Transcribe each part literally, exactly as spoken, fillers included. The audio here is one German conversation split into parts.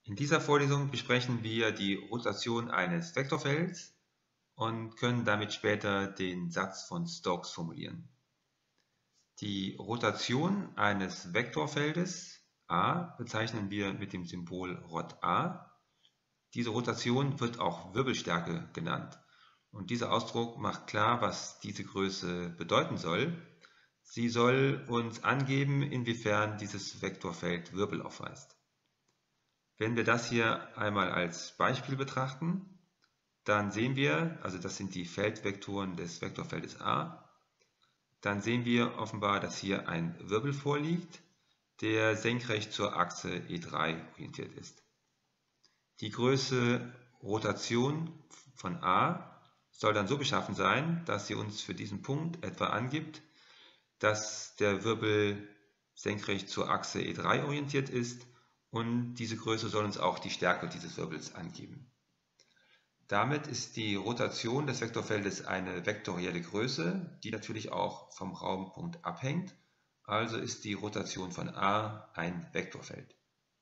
In dieser Vorlesung besprechen wir die Rotation eines Vektorfelds und können damit später den Satz von Stokes formulieren. Die Rotation eines Vektorfeldes A bezeichnen wir mit dem Symbol Rot A. Diese Rotation wird auch Wirbelstärke genannt. Und dieser Ausdruck macht klar, was diese Größe bedeuten soll. Sie soll uns angeben, inwiefern dieses Vektorfeld Wirbel aufweist. Wenn wir das hier einmal als Beispiel betrachten, dann sehen wir, also das sind die Feldvektoren des Vektorfeldes A, dann sehen wir offenbar, dass hier ein Wirbel vorliegt, der senkrecht zur Achse E drei orientiert ist. Die Größe Rotation von A soll dann so beschaffen sein, dass sie uns für diesen Punkt etwa angibt, dass der Wirbel senkrecht zur Achse E drei orientiert ist, und diese Größe soll uns auch die Stärke dieses Wirbels angeben. Damit ist die Rotation des Vektorfeldes eine vektorielle Größe, die natürlich auch vom Raumpunkt abhängt. Also ist die Rotation von A ein Vektorfeld.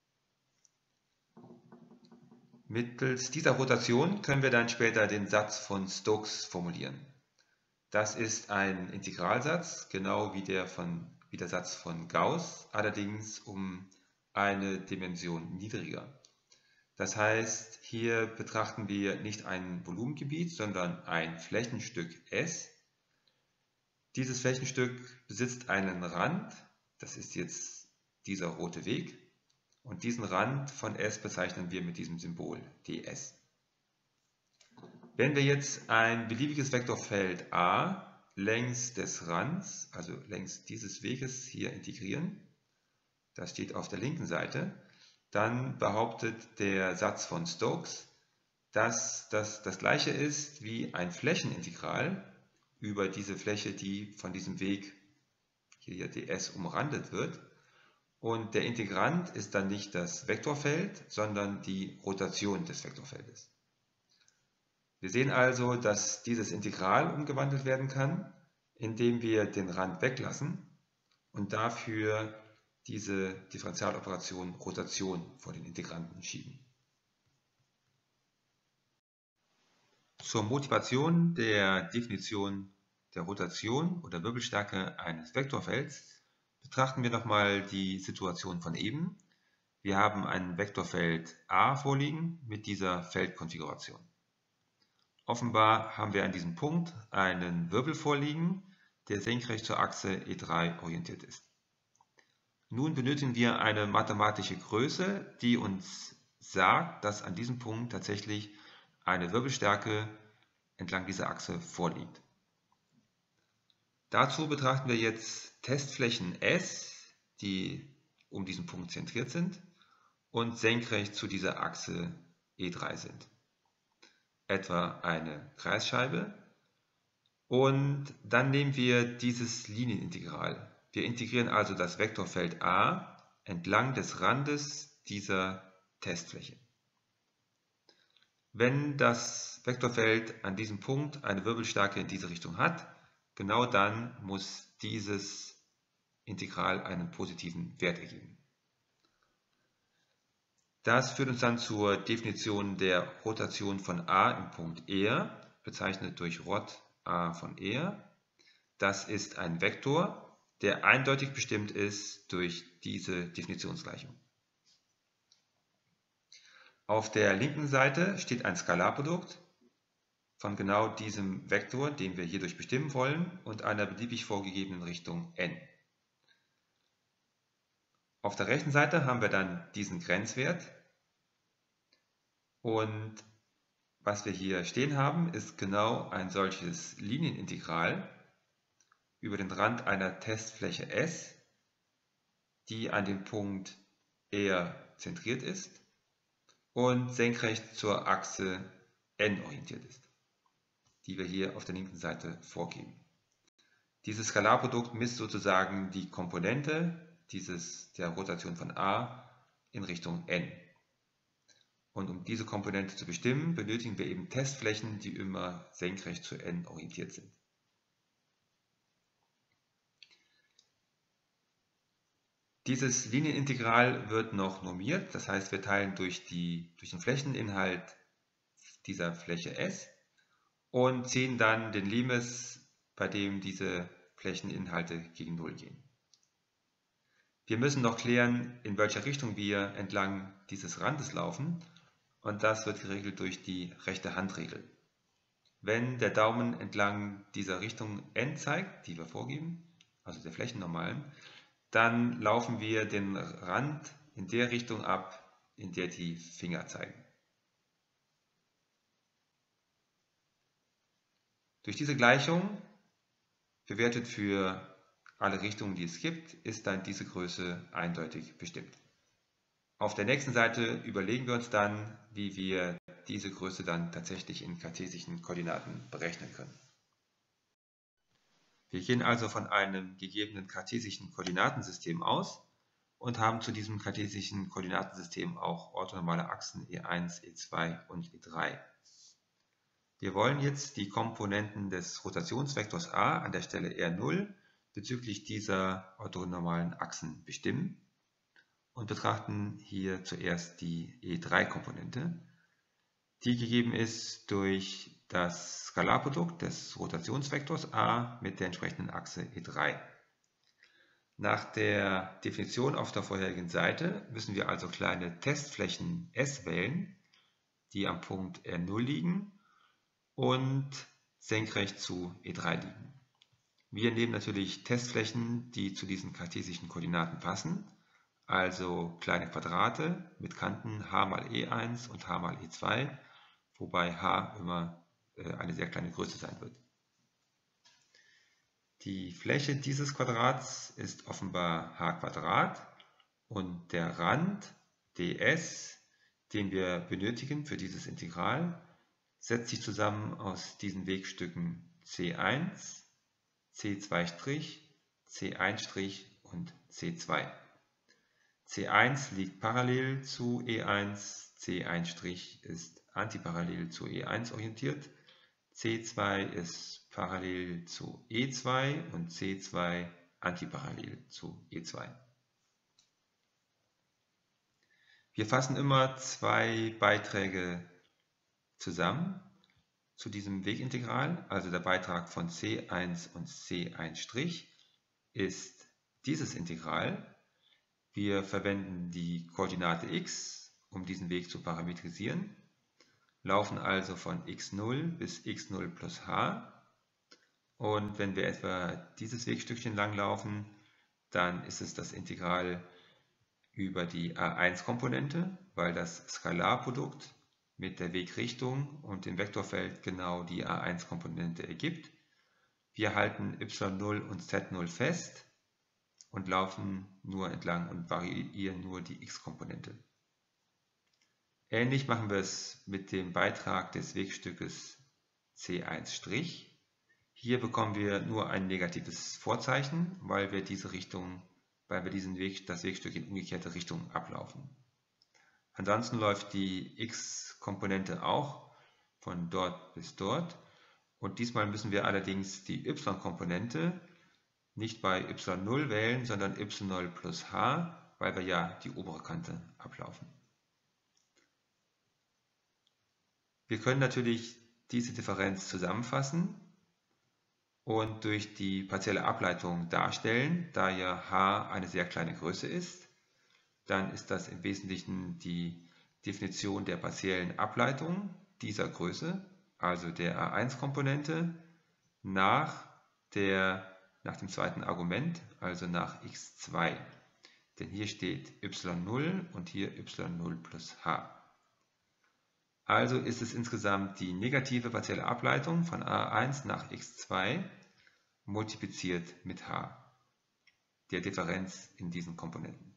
Mittels dieser Rotation können wir dann später den Satz von Stokes formulieren. Das ist ein Integralsatz, genau wie der, von, wie der Satz von Gauss, allerdings um eine Dimension niedriger. Das heißt, hier betrachten wir nicht ein Volumengebiet, sondern ein Flächenstück S. Dieses Flächenstück besitzt einen Rand, das ist jetzt dieser rote Weg, und diesen Rand von S bezeichnen wir mit diesem Symbol ds. Wenn wir jetzt ein beliebiges Vektorfeld A längs des Rands, also längs dieses Weges hier integrieren, das steht auf der linken Seite, dann behauptet der Satz von Stokes, dass das das gleiche ist wie ein Flächenintegral über diese Fläche, die von diesem Weg, hier ds, umrandet wird. Und der Integrand ist dann nicht das Vektorfeld, sondern die Rotation des Vektorfeldes. Wir sehen also, dass dieses Integral umgewandelt werden kann, indem wir den Rand weglassen und dafür diese Differentialoperation Rotation vor den Integranten schieben. Zur Motivation der Definition der Rotation oder Wirbelstärke eines Vektorfelds betrachten wir nochmal die Situation von eben. Wir haben ein Vektorfeld A vorliegen mit dieser Feldkonfiguration. Offenbar haben wir an diesem Punkt einen Wirbel vorliegen, der senkrecht zur Achse E drei orientiert ist. Nun benötigen wir eine mathematische Größe, die uns sagt, dass an diesem Punkt tatsächlich eine Wirbelstärke entlang dieser Achse vorliegt. Dazu betrachten wir jetzt Testflächen S, die um diesen Punkt zentriert sind und senkrecht zu dieser Achse E drei sind. Etwa eine Kreisscheibe. Und dann nehmen wir dieses Linienintegral. Wir integrieren also das Vektorfeld A entlang des Randes dieser Testfläche. Wenn das Vektorfeld an diesem Punkt eine Wirbelstärke in diese Richtung hat, genau dann muss dieses Integral einen positiven Wert ergeben. Das führt uns dann zur Definition der Rotation von A im Punkt R, bezeichnet durch Rot A von R. Das ist ein Vektor, der eindeutig bestimmt ist durch diese Definitionsgleichung. Auf der linken Seite steht ein Skalarprodukt von genau diesem Vektor, den wir hierdurch bestimmen wollen, und einer beliebig vorgegebenen Richtung n. Auf der rechten Seite haben wir dann diesen Grenzwert, und was wir hier stehen haben, ist genau ein solches Linienintegral über den Rand einer Testfläche S, die an dem Punkt R zentriert ist und senkrecht zur Achse n orientiert ist, die wir hier auf der linken Seite vorgeben. Dieses Skalarprodukt misst sozusagen die Komponente dieses, der Rotation von A in Richtung n. Und um diese Komponente zu bestimmen, benötigen wir eben Testflächen, die immer senkrecht zu n orientiert sind. Dieses Linienintegral wird noch normiert, das heißt, wir teilen durch, die, durch den Flächeninhalt dieser Fläche S und ziehen dann den Limes, bei dem diese Flächeninhalte gegen Null gehen. Wir müssen noch klären, in welcher Richtung wir entlang dieses Randes laufen, und das wird geregelt durch die rechte Handregel. Wenn der Daumen entlang dieser Richtung N zeigt, die wir vorgeben, also der Flächennormalen, dann laufen wir den Rand in der Richtung ab, in der die Finger zeigen. Durch diese Gleichung, bewertet für alle Richtungen, die es gibt, ist dann diese Größe eindeutig bestimmt. Auf der nächsten Seite überlegen wir uns dann, wie wir diese Größe dann tatsächlich in kartesischen Koordinaten berechnen können. Wir gehen also von einem gegebenen kartesischen Koordinatensystem aus und haben zu diesem kartesischen Koordinatensystem auch orthonormale Achsen E eins, E zwei und E drei. Wir wollen jetzt die Komponenten des Rotationsvektors a an der Stelle R null bezüglich dieser orthonormalen Achsen bestimmen und betrachten hier zuerst die E drei Komponente, die gegeben ist durch das Skalarprodukt des Rotationsvektors a mit der entsprechenden Achse E drei. Nach der Definition auf der vorherigen Seite müssen wir also kleine Testflächen S wählen, die am Punkt R null liegen und senkrecht zu E drei liegen. Wir nehmen natürlich Testflächen, die zu diesen kartesischen Koordinaten passen, also kleine Quadrate mit Kanten h mal E eins und h mal E zwei, wobei h immer eine sehr kleine Größe sein wird. Die Fläche dieses Quadrats ist offenbar h² und der Rand ds, den wir benötigen für dieses Integral, setzt sich zusammen aus diesen Wegstücken c eins, c zwei', c eins' und c zwei. c eins liegt parallel zu E eins, c eins' ist antiparallel zu E eins orientiert, c zwei ist parallel zu E zwei und c zwei antiparallel zu E zwei. Wir fassen immer zwei Beiträge zusammen zu diesem Wegintegral, also der Beitrag von c eins und c eins' ist dieses Integral. Wir verwenden die Koordinate x, um diesen Weg zu parametrisieren, laufen also von x null bis x null plus h. Und wenn wir etwa dieses Wegstückchen lang laufen, dann ist es das Integral über die a eins Komponente, weil das Skalarprodukt mit der Wegrichtung und dem Vektorfeld genau die a eins Komponente ergibt. Wir halten y null und z null fest und laufen nur entlang und variieren nur die x-Komponente. Ähnlich machen wir es mit dem Beitrag des Wegstückes c eins'. Hier bekommen wir nur ein negatives Vorzeichen, weil wir diese Richtung, weil wir diesen Weg, das Wegstück in umgekehrte Richtung ablaufen. Ansonsten läuft die x-Komponente auch von dort bis dort. Und diesmal müssen wir allerdings die y-Komponente nicht bei y null wählen, sondern y null plus h, weil wir ja die obere Kante ablaufen. Wir können natürlich diese Differenz zusammenfassen und durch die partielle Ableitung darstellen, da ja h eine sehr kleine Größe ist. Dann ist das im Wesentlichen die Definition der partiellen Ableitung dieser Größe, also der a eins Komponente, nach, der, nach dem zweiten Argument, also nach x zwei. Denn hier steht y null und hier y null plus h. Also ist es insgesamt die negative partielle Ableitung von a eins nach x zwei multipliziert mit h, der Differenz in diesen Komponenten.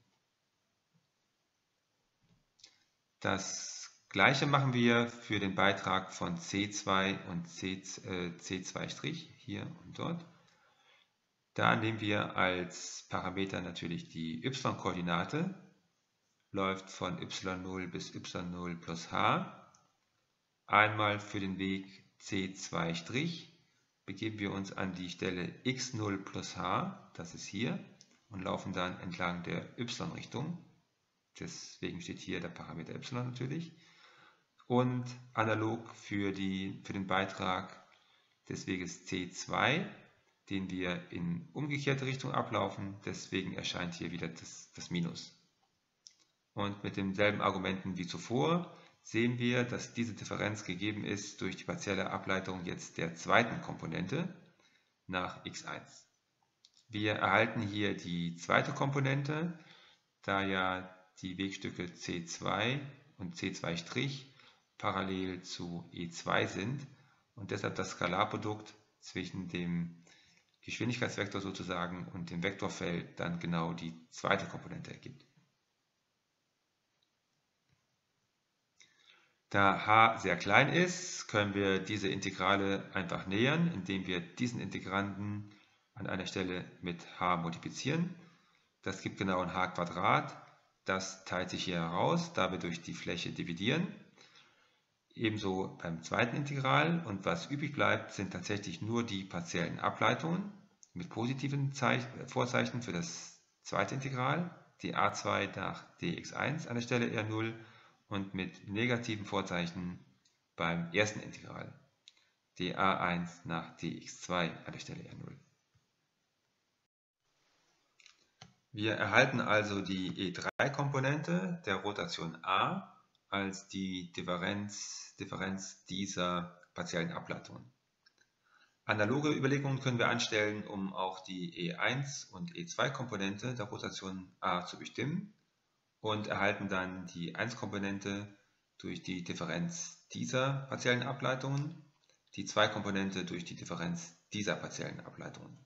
Das gleiche machen wir für den Beitrag von c zwei und c zwei' hier und dort. Da nehmen wir als Parameter natürlich die y-Koordinate, läuft von y null bis y null plus h. Einmal für den Weg c zwei' begeben wir uns an die Stelle x null plus h, das ist hier, und laufen dann entlang der y-Richtung. Deswegen steht hier der Parameter y natürlich. Und analog für, die, für den Beitrag des Weges C zwei, den wir in umgekehrte Richtung ablaufen, deswegen erscheint hier wieder das, das Minus. Und mit denselben Argumenten wie zuvor sehen wir, dass diese Differenz gegeben ist durch die partielle Ableitung jetzt der zweiten Komponente nach x eins. Wir erhalten hier die zweite Komponente, da ja die Wegstücke C zwei und C zwei' parallel zu E zwei sind und deshalb das Skalarprodukt zwischen dem Geschwindigkeitsvektor sozusagen und dem Vektorfeld dann genau die zweite Komponente ergibt. Da h sehr klein ist, können wir diese Integrale einfach nähern, indem wir diesen Integranden an einer Stelle mit h multiplizieren. Das gibt genau ein h². Das teilt sich hier heraus, da wir durch die Fläche dividieren. Ebenso beim zweiten Integral, und was übrig bleibt, sind tatsächlich nur die partiellen Ableitungen mit positiven Vorzeichen für das zweite Integral, die a zwei nach dx eins an der Stelle r null und mit negativen Vorzeichen beim ersten Integral, dA eins nach dx zwei an der Stelle r null. Wir erhalten also die E drei Komponente der Rotation a als die Differenz, Differenz dieser partiellen Ableitungen. Analoge Überlegungen können wir anstellen, um auch die E eins und E zwei Komponente der Rotation a zu bestimmen und erhalten dann die eins Komponente durch die Differenz dieser partiellen Ableitungen, die zwei Komponente durch die Differenz dieser partiellen Ableitungen.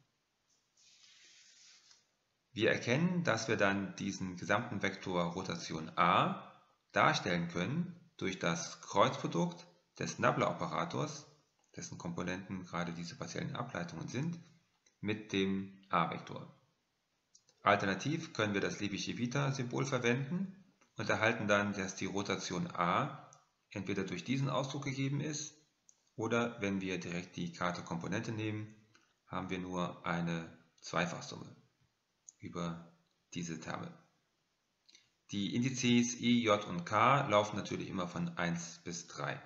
Wir erkennen, dass wir dann diesen gesamten Vektor Rotation a darstellen können durch das Kreuzprodukt des Nabla-Operators, dessen Komponenten gerade diese partiellen Ableitungen sind, mit dem a-Vektor. Alternativ können wir das Levi-Civita-Symbol verwenden und erhalten dann, dass die Rotation a entweder durch diesen Ausdruck gegeben ist oder wenn wir direkt die Karte-Komponente nehmen, haben wir nur eine Zweifachsumme über diese Terme. Die Indizes i, j und k laufen natürlich immer von eins bis drei.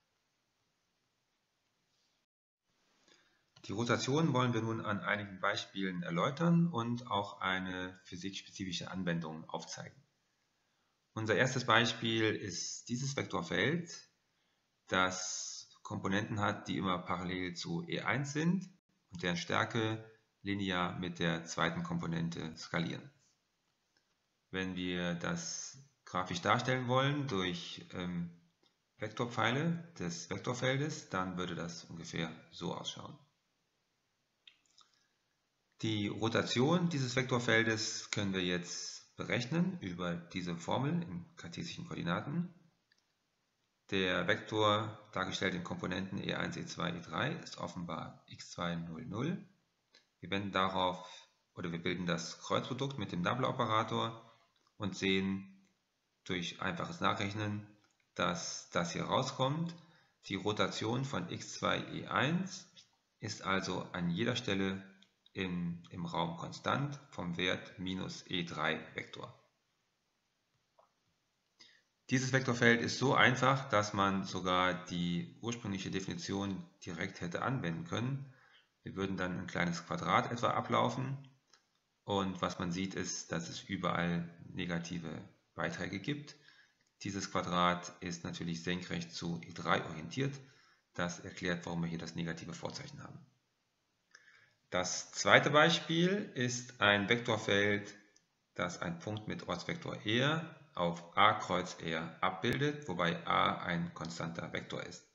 Die Rotation wollen wir nun an einigen Beispielen erläutern und auch eine physikspezifische Anwendung aufzeigen. Unser erstes Beispiel ist dieses Vektorfeld, das Komponenten hat, die immer parallel zu E eins sind und deren Stärke linear mit der zweiten Komponente skalieren. Wenn wir das grafisch darstellen wollen durch ähm, Vektorpfeile des Vektorfeldes, dann würde das ungefähr so ausschauen. Die Rotation dieses Vektorfeldes können wir jetzt berechnen über diese Formel in kartesischen Koordinaten. Der Vektor, dargestellt in Komponenten E eins, E zwei, E drei, ist offenbar x zwei, null, null. Wir wenden darauf, oder wir bilden das Kreuzprodukt mit dem Nabla-Operator und sehen durch einfaches Nachrechnen, dass das hier rauskommt. Die Rotation von x zwei E eins ist also an jeder Stelle im, im Raum konstant vom Wert minus E drei Vektor. Dieses Vektorfeld ist so einfach, dass man sogar die ursprüngliche Definition direkt hätte anwenden können. Wir würden dann ein kleines Quadrat etwa ablaufen und was man sieht ist, dass es überall negative Beiträge gibt. Dieses Quadrat ist natürlich senkrecht zu E drei orientiert. Das erklärt, warum wir hier das negative Vorzeichen haben. Das zweite Beispiel ist ein Vektorfeld, das einen Punkt mit Ortsvektor R auf a Kreuz R abbildet, wobei a ein konstanter Vektor ist.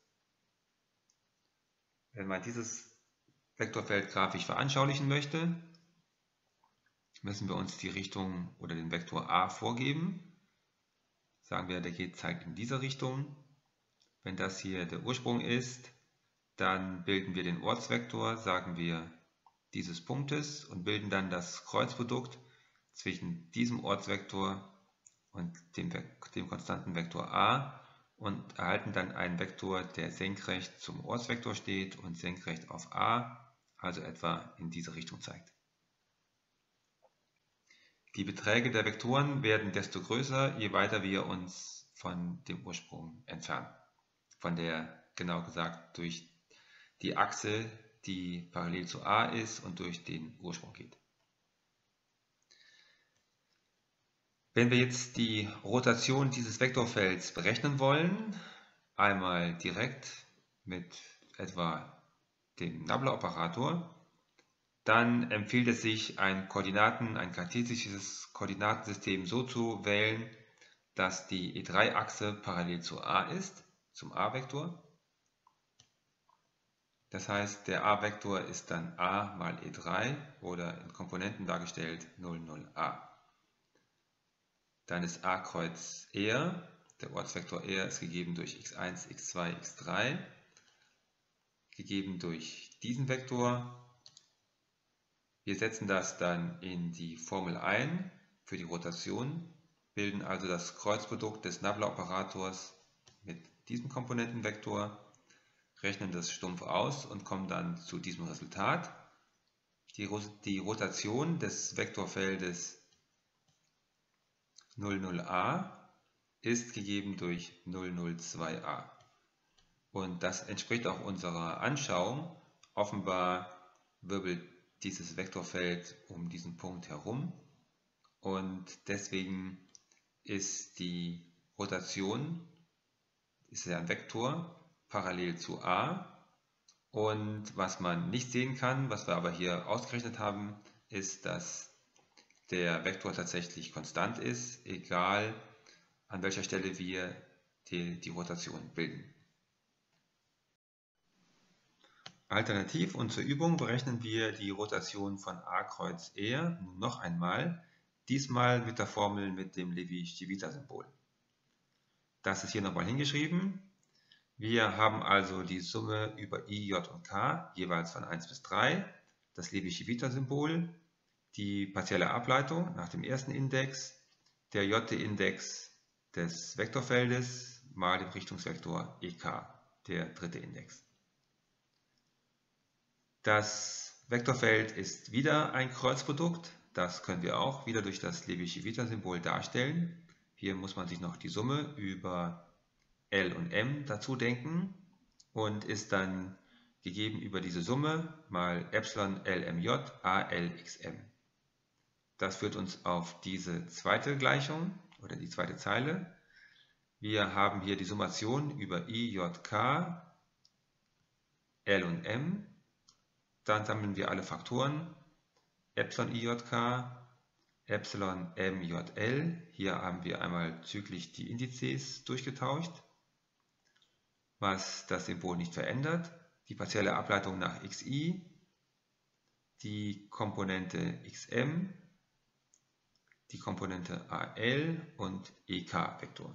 Wenn man dieses Vektorfeld grafisch veranschaulichen möchte, müssen wir uns die Richtung oder den Vektor a vorgeben. Sagen wir, der geht, zeigt in diese Richtung. Wenn das hier der Ursprung ist, dann bilden wir den Ortsvektor, sagen wir, dieses Punktes und bilden dann das Kreuzprodukt zwischen diesem Ortsvektor und dem, dem konstanten Vektor a und erhalten dann einen Vektor, der senkrecht zum Ortsvektor steht und senkrecht auf a, also etwa in diese Richtung zeigt. Die Beträge der Vektoren werden desto größer, je weiter wir uns von dem Ursprung entfernen. Von der, genau gesagt, durch die Achse, die parallel zu a ist und durch den Ursprung geht. Wenn wir jetzt die Rotation dieses Vektorfelds berechnen wollen, einmal direkt mit etwa dem Nabla-Operator, dann empfiehlt es sich, ein Koordinaten, ein kartesisches Koordinatensystem so zu wählen, dass die E drei Achse parallel zu a ist, zum a-Vektor. Das heißt, der a-Vektor ist dann a mal E drei oder in Komponenten dargestellt null, null, a. Dann ist a Kreuz er, der Ortsvektor er ist gegeben durch x eins, x zwei, x drei, gegeben durch diesen Vektor. Wir setzen das dann in die Formel ein für die Rotation, bilden also das Kreuzprodukt des Nabla-Operators mit diesem Komponentenvektor, rechnen das stumpf aus und kommen dann zu diesem Resultat. Die, die Rotation des Vektorfeldes null, null, a ist gegeben durch null, null, zwei, a. Und das entspricht auch unserer Anschauung. Offenbar wirbelt dieses Vektorfeld um diesen Punkt herum und deswegen ist die Rotation, ist ja ein Vektor, parallel zu a. Und was man nicht sehen kann, was wir aber hier ausgerechnet haben, ist, dass der Vektor tatsächlich konstant ist, egal an welcher Stelle wir die, die Rotation bilden. Alternativ und zur Übung berechnen wir die Rotation von a Kreuz er nun noch einmal, diesmal mit der Formel mit dem Levi-Civita-Symbol. Das ist hier nochmal hingeschrieben. Wir haben also die Summe über i, j und k, jeweils von eins bis drei, das Levi-Civita-Symbol, die partielle Ableitung nach dem ersten Index, der j-Index des Vektorfeldes mal dem Richtungsvektor ek, der dritte Index. Das Vektorfeld ist wieder ein Kreuzprodukt, das können wir auch wieder durch das Levi-Civita-Symbol darstellen. Hier muss man sich noch die Summe über L und M dazu denken und ist dann gegeben über diese Summe mal Epsilon L M J A L X M. Das führt uns auf diese zweite Gleichung oder die zweite Zeile. Wir haben hier die Summation über I, J, K, L und M. Dann sammeln wir alle Faktoren, Epsilon I J K, Epsilon M J L. Hier haben wir einmal zyklisch die Indizes durchgetauscht, was das Symbol nicht verändert. Die partielle Ableitung nach xi, die Komponente xm, die Komponente al und ek-Vektor.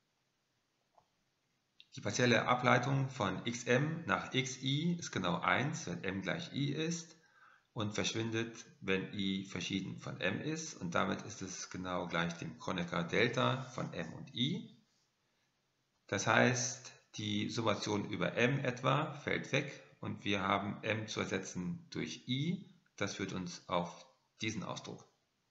Die partielle Ableitung von xm nach xi ist genau eins, wenn m gleich i ist und verschwindet, wenn i verschieden von m ist, und damit ist es genau gleich dem Kronecker Delta von m und i. Das heißt, die Summation über m etwa fällt weg und wir haben m zu ersetzen durch i. Das führt uns auf diesen Ausdruck.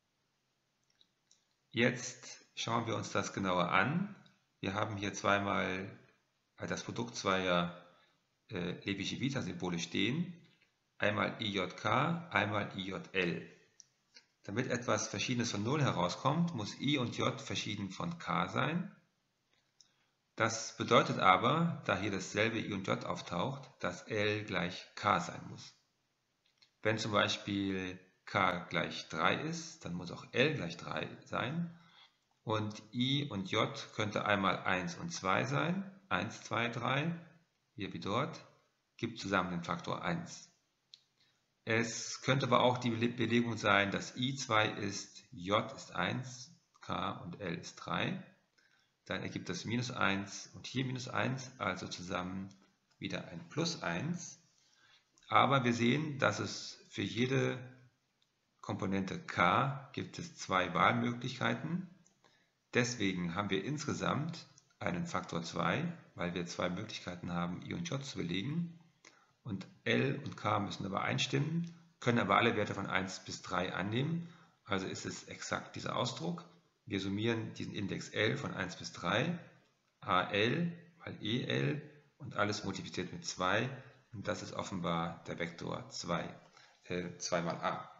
Jetzt schauen wir uns das genauer an. Wir haben hier zweimal das Produkt zweier äh, Levi-Civita-Symbole stehen. Einmal I J K, einmal I J L. Damit etwas Verschiedenes von null herauskommt, muss I und J verschieden von K sein. Das bedeutet aber, da hier dasselbe I und J auftaucht, dass L gleich K sein muss. Wenn zum Beispiel K gleich drei ist, dann muss auch L gleich drei sein. Und I und J könnte einmal eins und zwei sein. eins, zwei, drei, hier wie dort, gibt zusammen den Faktor eins. Es könnte aber auch die Belegung sein, dass I zwei ist, J ist eins, K und L ist drei. Dann ergibt das minus eins und hier minus eins, also zusammen wieder ein plus eins. Aber wir sehen, dass es für jede Komponente K gibt es zwei Wahlmöglichkeiten. Deswegen haben wir insgesamt einen Faktor zwei, weil wir zwei Möglichkeiten haben, I und J zu belegen. Und L und K müssen übereinstimmen, können aber alle Werte von eins bis drei annehmen. also ist es exakt dieser Ausdruck. Wir summieren diesen Index L von eins bis drei, Al mal El und alles multipliziert mit zwei. Und das ist offenbar der Vektor zwei, äh, zwei mal a.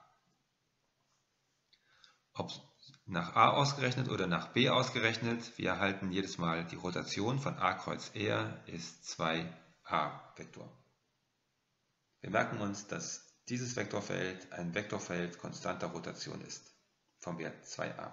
Ob nach a ausgerechnet oder nach b ausgerechnet, wir erhalten jedes Mal die Rotation von a kreuz R ist zwei a Vektor. Wir merken uns, dass dieses Vektorfeld ein Vektorfeld konstanter Rotation ist, vom Wert zwei a.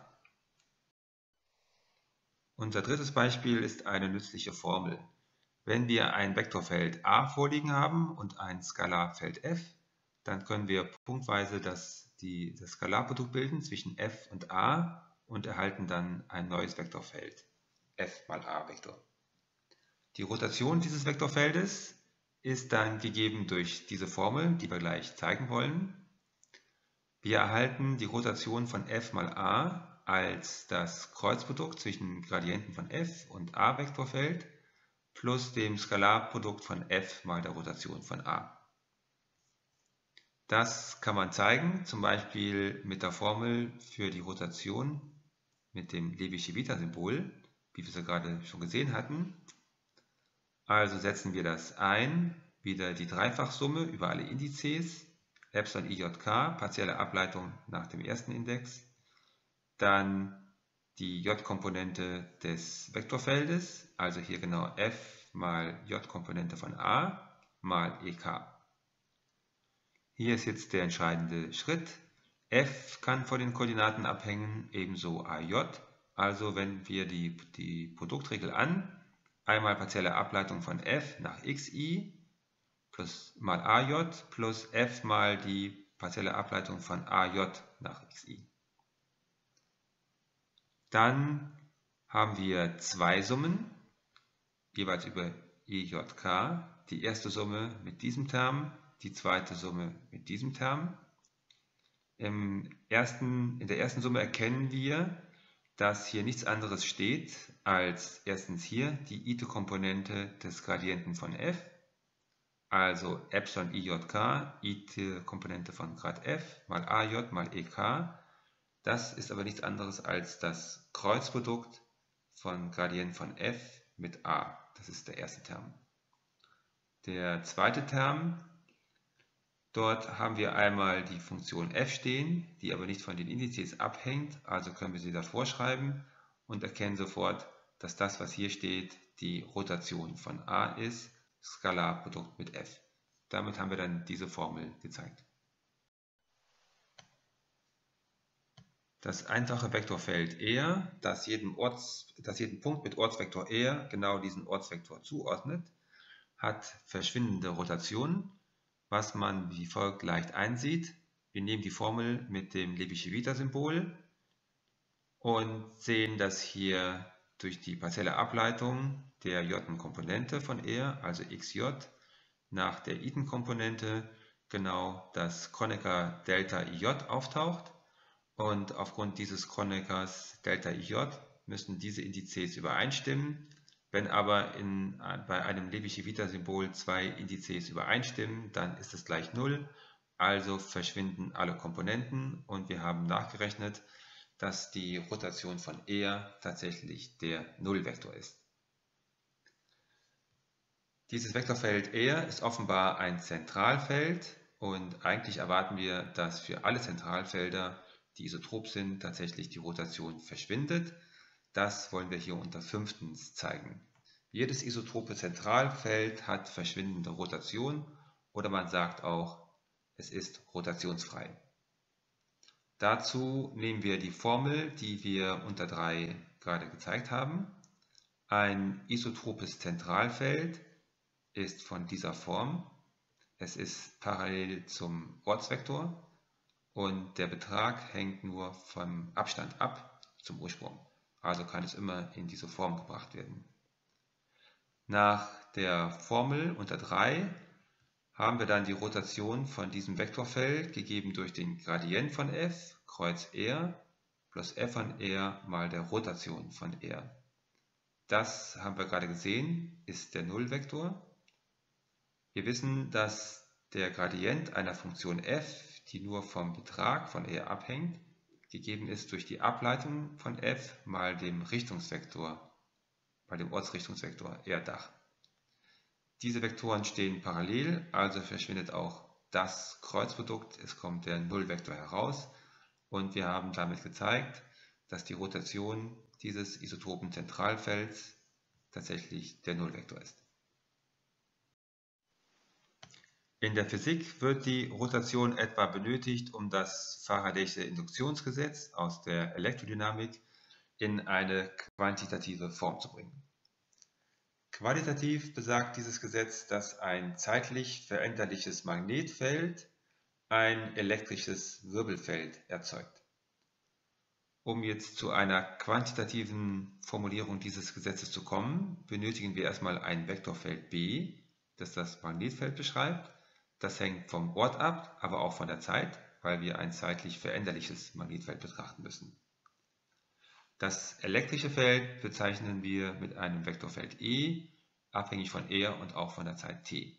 Unser drittes Beispiel ist eine nützliche Formel. Wenn wir ein Vektorfeld A vorliegen haben und ein Skalarfeld f, dann können wir punktweise das, die, das Skalarprodukt bilden zwischen f und a und erhalten dann ein neues Vektorfeld, f mal a Vektor. Die Rotation dieses Vektorfeldes ist dann gegeben durch diese Formel, die wir gleich zeigen wollen. Wir erhalten die Rotation von f mal a als das Kreuzprodukt zwischen Gradienten von f und a Vektorfeld plus dem Skalarprodukt von f mal der Rotation von a. Das kann man zeigen, zum Beispiel mit der Formel für die Rotation mit dem Levi-Civita-Symbol, wie wir es ja gerade schon gesehen hatten. Also setzen wir das ein, wieder die Dreifachsumme über alle Indizes, Epsilon ij k, partielle Ableitung nach dem ersten Index, dann die j-Komponente des Vektorfeldes, also hier genau f mal j-Komponente von a mal ek. Hier ist jetzt der entscheidende Schritt. F kann von den Koordinaten abhängen, ebenso aj. Also wenden wir die, die Produktregel an. Einmal partielle Ableitung von f nach xi plus mal aj plus f mal die partielle Ableitung von aj nach xi. Dann haben wir zwei Summen, jeweils über ejk. Die erste Summe mit diesem Term, die zweite Summe mit diesem Term. Im ersten, in der ersten Summe erkennen wir, dass hier nichts anderes steht als erstens hier die ith-Komponente des Gradienten von f, also Epsilon ijk, ith-Komponente von Grad f mal aj mal ek. Das ist aber nichts anderes als das Kreuzprodukt von Gradient von f mit a. Das ist der erste Term. Der zweite Term, dort haben wir einmal die Funktion f stehen, die aber nicht von den Indizes abhängt, also können wir sie davor schreiben und erkennen sofort, dass das, was hier steht, die Rotation von a ist, Skalarprodukt mit f. Damit haben wir dann diese Formel gezeigt. Das einfache Vektorfeld R, das jeden, Orts, das jeden Punkt mit Ortsvektor R genau diesen Ortsvektor zuordnet, hat verschwindende Rotationen, was man wie folgt leicht einsieht. Wir nehmen die Formel mit dem Levi-Civita-Symbol und sehen, dass hier durch die partielle Ableitung der j-Komponente von R, also xj, nach der ith-Komponente genau das Kronecker Delta ij auftaucht. Und aufgrund dieses Kroneckers Delta ij müssen diese Indizes übereinstimmen. Wenn aber in, bei einem Levi-Civita-Symbol zwei Indizes übereinstimmen, dann ist es gleich null. Also verschwinden alle Komponenten und wir haben nachgerechnet, dass die Rotation von R tatsächlich der Nullvektor ist. Dieses Vektorfeld R ist offenbar ein Zentralfeld und eigentlich erwarten wir, dass für alle Zentralfelder, die isotrop sind, tatsächlich die Rotation verschwindet. Das wollen wir hier unter fünftens zeigen. Jedes isotrope Zentralfeld hat verschwindende Rotation oder man sagt auch, es ist rotationsfrei. Dazu nehmen wir die Formel, die wir unter drei gerade gezeigt haben. Ein isotropes Zentralfeld ist von dieser Form. Es ist parallel zum Ortsvektor und der Betrag hängt nur vom Abstand ab zum Ursprung. Also kann es immer in diese Form gebracht werden. Nach der Formel unter drei haben wir dann die Rotation von diesem Vektorfeld gegeben durch den Gradient von f, Kreuz R, plus f von R mal der Rotation von R. Das haben wir gerade gesehen, ist der Nullvektor. Wir wissen, dass der Gradient einer Funktion f, die nur vom Betrag von R abhängt, gegeben ist durch die Ableitung von f mal dem Richtungsvektor, bei dem Ortsrichtungsvektor R-Dach. Diese Vektoren stehen parallel, also verschwindet auch das Kreuzprodukt, es kommt der Nullvektor heraus und wir haben damit gezeigt, dass die Rotation dieses isotropen Zentralfelds tatsächlich der Nullvektor ist. In der Physik wird die Rotation etwa benötigt, um das Faraday'sche Induktionsgesetz aus der Elektrodynamik in eine quantitative Form zu bringen. Qualitativ besagt dieses Gesetz, dass ein zeitlich veränderliches Magnetfeld ein elektrisches Wirbelfeld erzeugt. Um jetzt zu einer quantitativen Formulierung dieses Gesetzes zu kommen, benötigen wir erstmal ein Vektorfeld B, das das Magnetfeld beschreibt. Das hängt vom Ort ab, aber auch von der Zeit, weil wir ein zeitlich veränderliches Magnetfeld betrachten müssen. Das elektrische Feld bezeichnen wir mit einem Vektorfeld E, abhängig von R und auch von der Zeit t.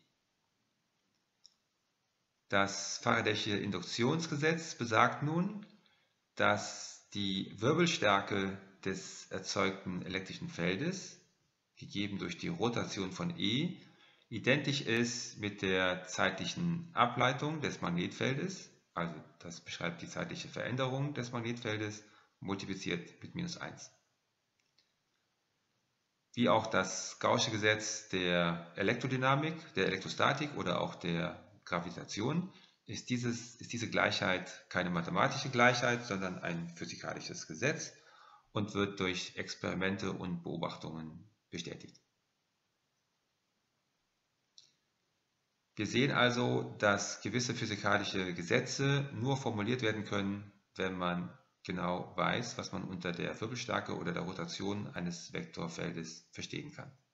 Das Faraday'sche Induktionsgesetz besagt nun, dass die Wirbelstärke des erzeugten elektrischen Feldes, gegeben durch die Rotation von E, identisch ist mit der zeitlichen Ableitung des Magnetfeldes, also das beschreibt die zeitliche Veränderung des Magnetfeldes, multipliziert mit minus eins. Wie auch das Gaußsche Gesetz der Elektrodynamik, der Elektrostatik oder auch der Gravitation ist, dieses, ist diese Gleichheit keine mathematische Gleichheit, sondern ein physikalisches Gesetz und wird durch Experimente und Beobachtungen bestätigt. Wir sehen also, dass gewisse physikalische Gesetze nur formuliert werden können, wenn man genau weiß, was man unter der Wirbelstärke oder der Rotation eines Vektorfeldes verstehen kann.